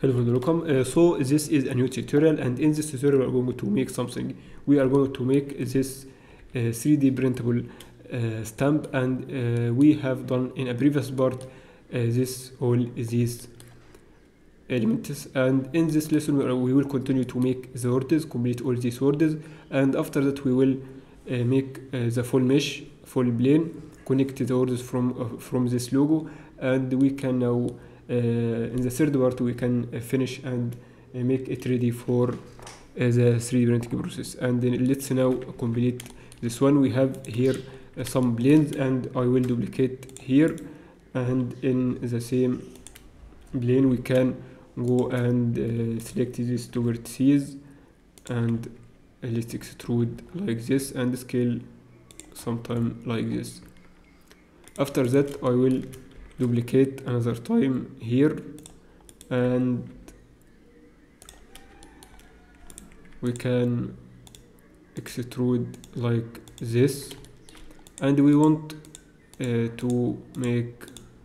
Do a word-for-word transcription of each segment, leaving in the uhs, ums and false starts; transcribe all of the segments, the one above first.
Hello and welcome. Uh, so this is a new tutorial, and in this tutorial we are going to make something. We are going to make this uh, three D printable uh, stamp, and uh, we have done in a previous part uh, this all these elements, and in this lesson we, are, we will continue to make the words, complete all these words, and after that we will uh, make uh, the full mesh, full plane, connect the words from uh, from this logo, and we can now Uh, in the third part we can uh, finish and uh, make it ready for uh, the three D printing process. And then let's now complete this one. We have here uh, some planes, and I will duplicate here, and in the same plane we can go and uh, select these two vertices, and uh, let's extrude like this and scale sometime like this. After that I will duplicate another time here, and we can extrude like this, and we want uh, to make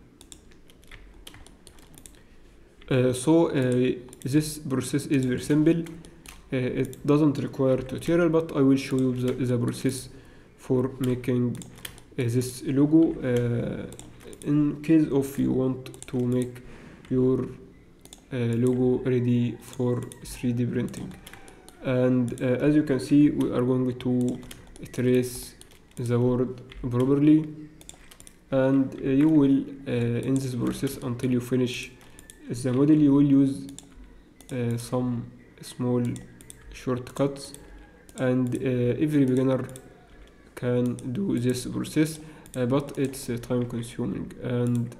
uh, so uh, this process is very simple. Uh, it doesn't require tutorial, but I will show you the, the process for making uh, this logo uh, in case of you want to make your uh, logo ready for three D printing. And uh, as you can see, we are going to trace the word properly, and uh, you will uh, in this process until you finish the model you will use uh, some small shortcuts, and uh, every beginner can do this process. Uh, but it's uh, time consuming, and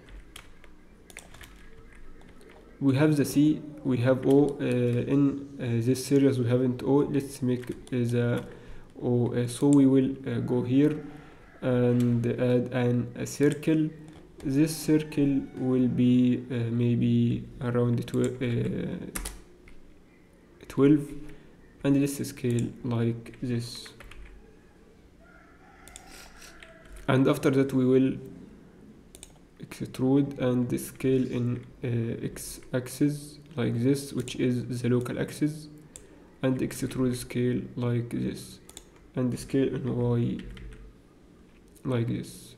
we have the C, we have O. Uh, in uh, this series we haven't O. Let's make uh, the O. Uh, so we will uh, go here and add an, a circle. This circle will be uh, maybe around tw uh, twelve, and let's scale like this. And after that we will extrude and scale in uh, x axis like this, which is the local axis, and extrude scale like this, and scale in y like this.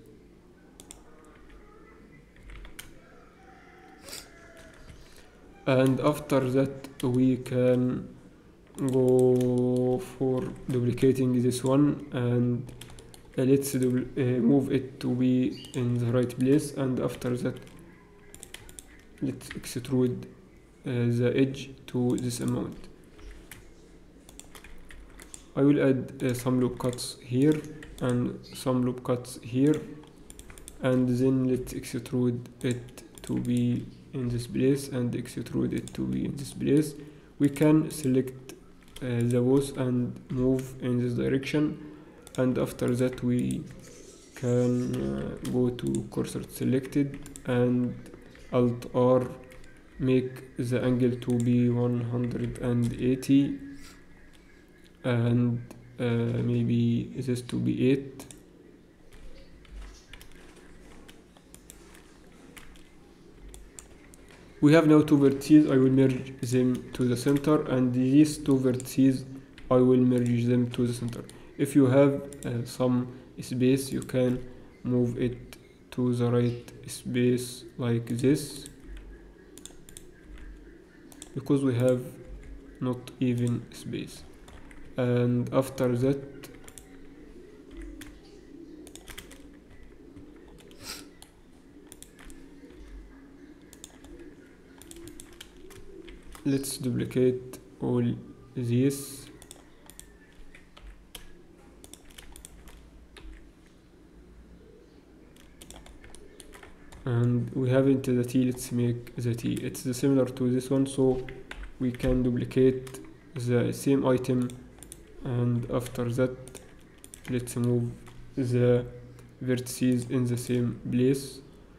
And after that we can go for duplicating this one, and Uh, let's do, uh, move it to be in the right place, and after that let's extrude uh, the edge to this amount. I will add uh, some loop cuts here and some loop cuts here, and then let's extrude it to be in this place and extrude it to be in this place. We can select uh, the both and move in this direction, and after that we can uh, go to cursor selected and Alt R, make the angle to be one hundred eighty, and uh, maybe this to be eight. We have now two vertices. I will merge them to the center, and these two vertices I will merge them to the center. If you have uh, some space, you can move it to the right space like this, because we have not even space. And after that let's duplicate all these, and we haven't the T. Let's make the T. It's similar to this one, so we can duplicate the same item, and after that let's move the vertices in the same place.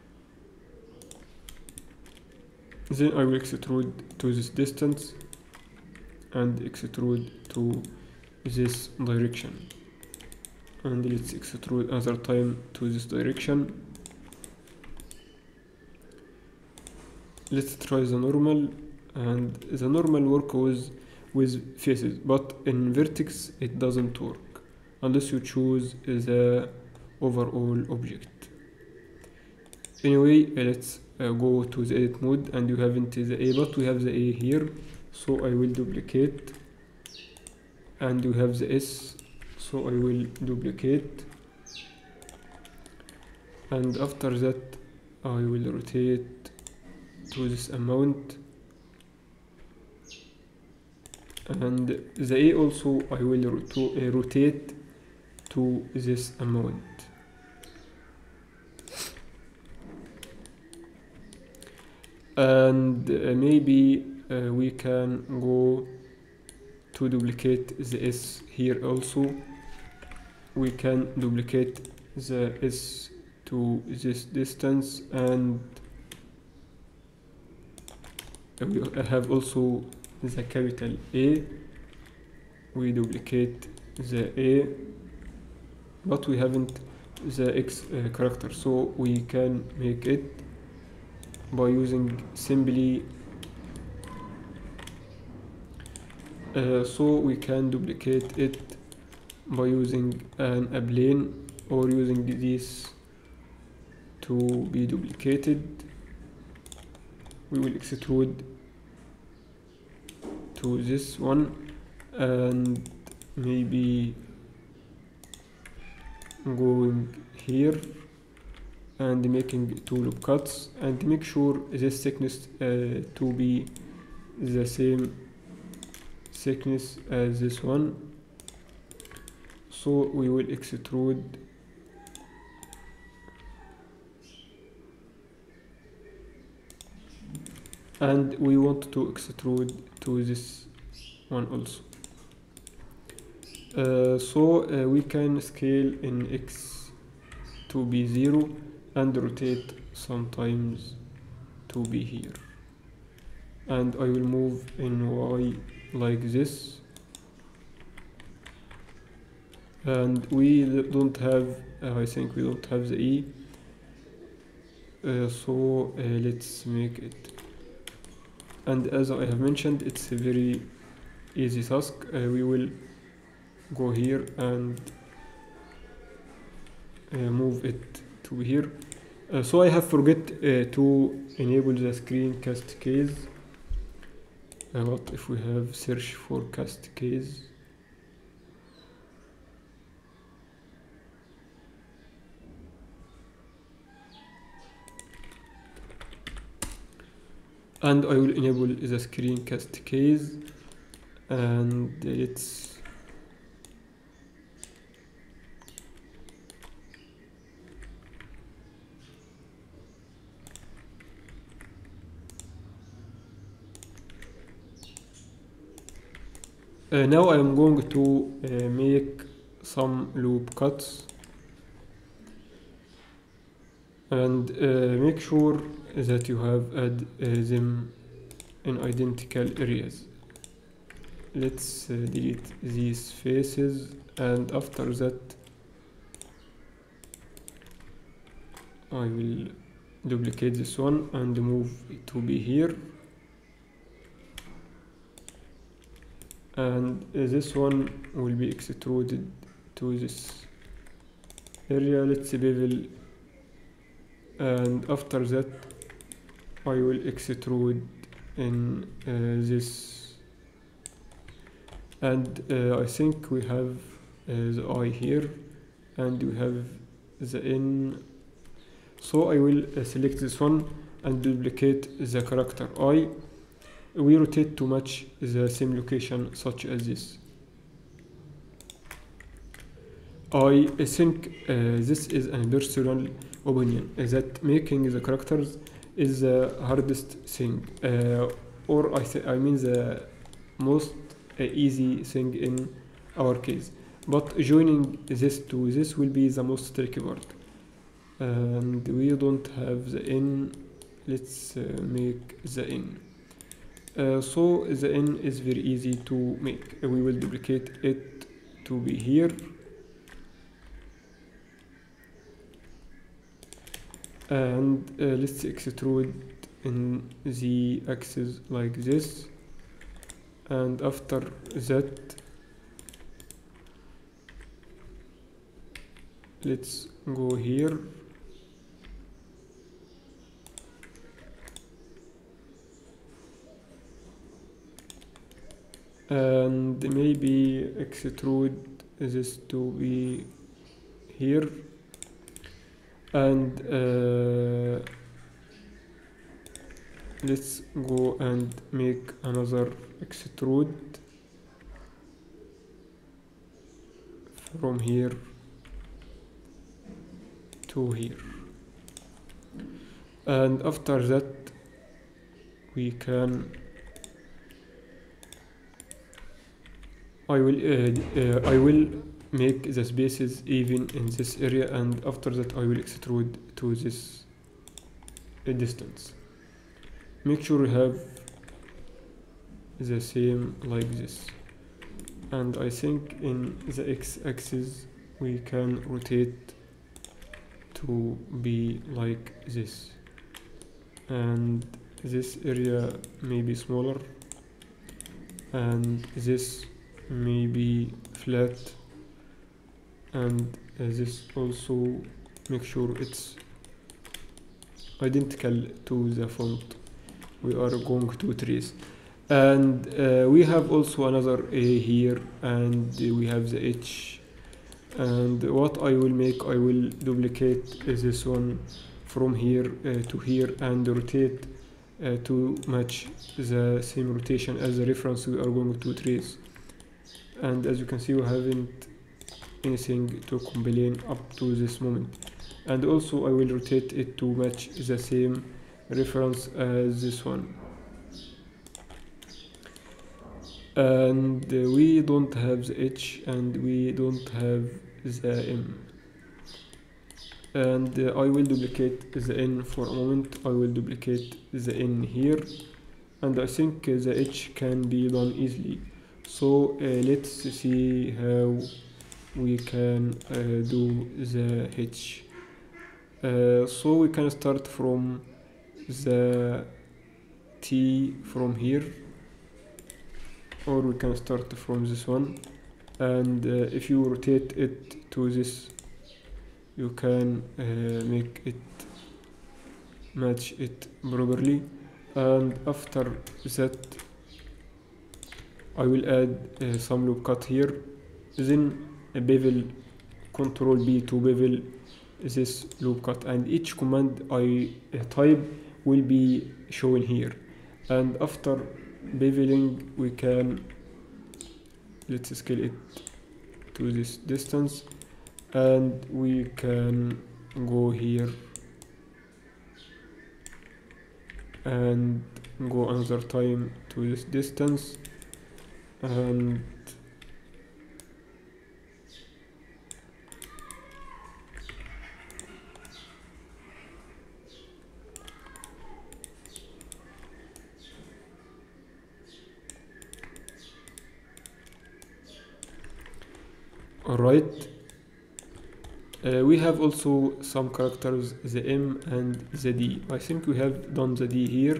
Then I will extrude to this distance and extrude to this direction, and let's extrude another time to this direction. Let's try the normal. and the normal work with with faces, but in vertex it doesn't work unless you choose the overall object. Anyway, let's uh, go to the edit mode, and you haven't the A, but we have the A here, so I will duplicate, and you have the S, so I will duplicate, and after that I will rotate to this amount, and the A also I will roto uh, rotate to this amount. And uh, maybe uh, we can go to duplicate the S here also. We can duplicate the S to this distance, and we have also the capital A. We duplicate the A, but we haven't the X uh, character, so we can make it by using simply uh, so we can duplicate it by using an a plane, or using this to be duplicated. We will extrude to this one, and maybe going here and making two loop cuts, and make sure this thickness uh, to be the same thickness as this one. So we will extrude and we want to extrude to this one also. Uh, so uh, we can scale in X to be zero and rotate sometimes to be here, and I will move in Y like this, and we don't have uh, I think we don't have the E, uh, so uh, let's make it. And as I have mentioned, it's a very easy task. Uh, we will go here and uh, move it to here. Uh, so I have forget uh, to enable the screen cast case. Uh, what if we have search for cast case? And I will enable the screen cast case, and let's Uh, now I am going to uh, make some loop cuts, and uh, make sure that you have add uh, them in identical areas. Let's uh, delete these faces, and after that I will duplicate this one and move it to be here, and uh, this one will be extruded to this area. Let's bevel, and after that I will extrude in uh, this, and uh, I think we have uh, the eye here, and we have the N, so I will uh, select this one and duplicate the character I. We rotate to match the same location, such as this. I think uh, this is a personal opinion that making the characters is the hardest thing, uh, or I, th I mean the most uh, easy thing in our case, but joining this to this will be the most tricky part, and we don't have the N. Let's uh, make the N. Uh, so the N is very easy to make. We will duplicate it to be here, and uh, let's extrude in the axis like this, and after that let's go here and maybe extrude this to be here, and uh, let's go and make another extrude from here to here, and after that we can I will uh, uh, I will make the spaces even in this area, and after that I will extrude to this uh, distance. Make sure you have the same like this, and I think in the x-axis we can rotate to be like this, and this area may be smaller and this may be flat, and uh, this also make sure it's identical to the font we are going to trace. And uh, we have also another A here, and uh, we have the H, and what I will make, I will duplicate this one from here uh, to here and rotate uh, to match the same rotation as the reference we are going to trace. And as you can see, we haven't anything to complain up to this moment. And also I will rotate it to match the same reference as this one. And uh, we don't have the H and we don't have the M. And uh, I will duplicate the N for a moment. I will duplicate the N here, and I think uh, the H can be done easily. So uh, let's see how we can uh, do the H. Uh, so we can start from the T from here, or we can start from this one, and uh, if you rotate it to this, you can uh, make it match it properly. And after that I will add uh, some loop cut here, then a bevel, control B to bevel this loop cut, and each command I uh, type will be shown here. And after beveling we can, let's scale it to this distance, and we can go here and go another time to this distance, and alright. Uh, we have also some characters, the M and the D. I think we have done the D here,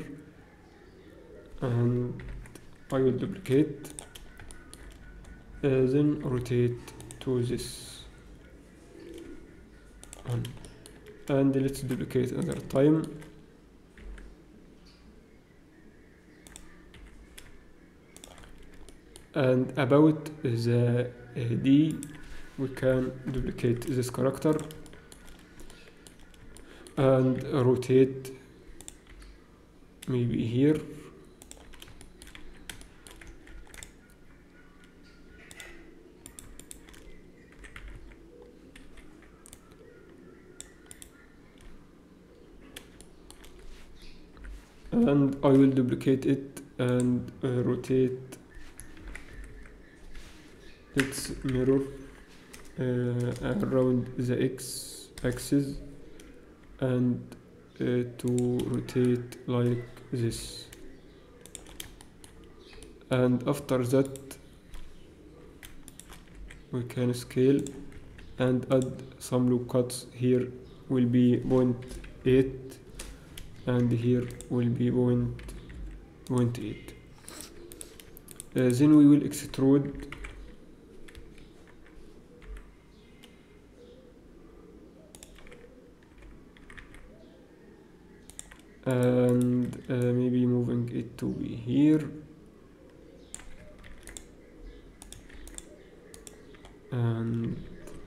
and I will duplicate, uh, then rotate to this one, and let's duplicate another time, and about the uh, D, we can duplicate this character and rotate maybe here, and I will duplicate it and uh, rotate its mirror uh, around the X axis, and uh, to rotate like this. And after that we can scale and add some loop cuts. Here will be zero point eight, and here will be point point eight. Uh, then we will extrude and uh, maybe moving it to be here, and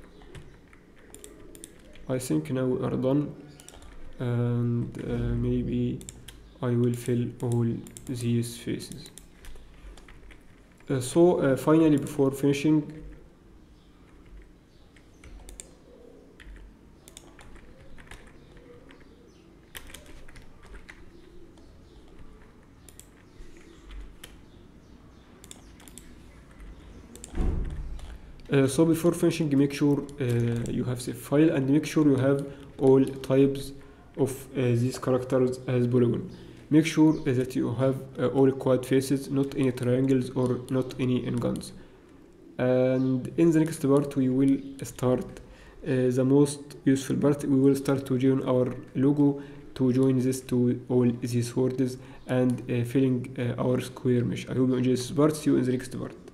I think now we are done, and uh, maybe I will fill all these faces. Uh, so uh, finally, before finishing, Uh, so before finishing, make sure uh, you have the file, and make sure you have all types of uh, these characters as polygon. Make sure uh, that you have uh, all quad faces, not any triangles or not any n-gons. And in the next part we will start uh, the most useful part. We will start to join our logo, to join this to all these words, and uh, filling uh, our square mesh. I hope you enjoy this part. See you in the next part.